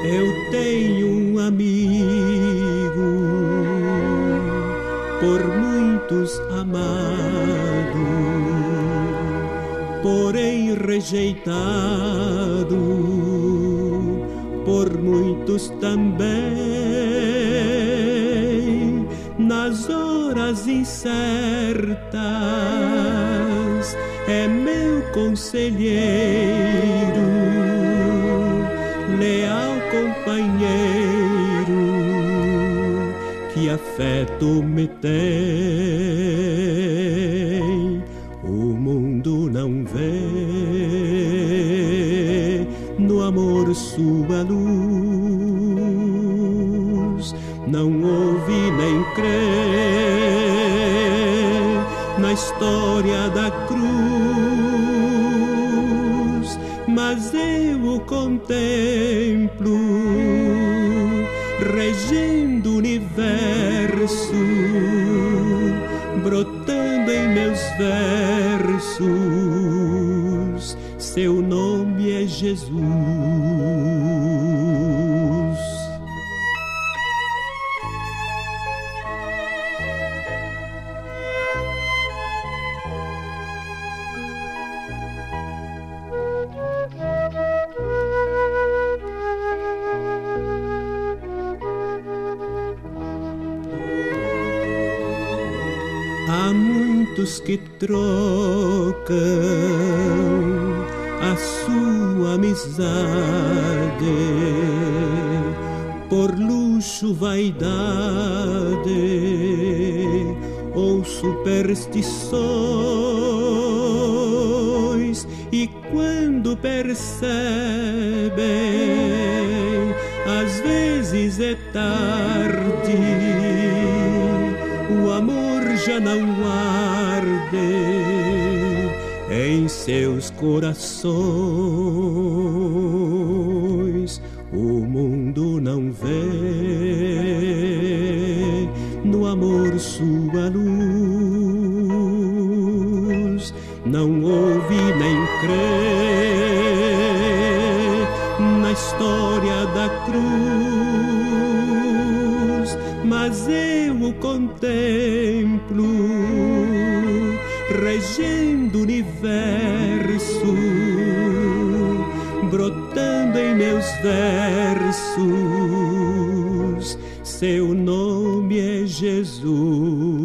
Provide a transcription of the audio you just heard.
Eu tenho um amigo, por muitos amado, porém rejeitado, por muitos também. Nas horas incertas é meu conselheiro, leal companheiro, que afeto me tem. O mundo não vê no amor sua luz, não ouve nem crê na história da cruz, mas eu o contemplo regendo o universo, brotando em meus versos. Seu nome é Jesus. Há muitos que trocam a sua amizade por luxo, vaidade ou superstições, e quando percebem, às vezes é tarde, o amor já não arde em seus corações. O mundo não vê no amor sua luz, não ouve nem crê na história da cruz, mas eu o contemplo regendo o universo, brotando em meus versos. Seu nome é Jesus.